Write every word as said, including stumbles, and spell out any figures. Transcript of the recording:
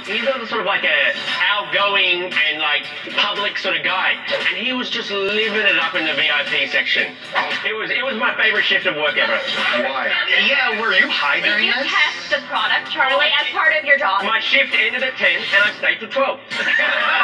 he's not sort of like a outgoing and like public sort of guy, and he was just living it up in the V I P section. It was it was my favorite shift of work ever. Why? Yeah, were you high during Did you this? test the product, Charlie, as part of your job? My shift ended at ten, and I stayed till twelve.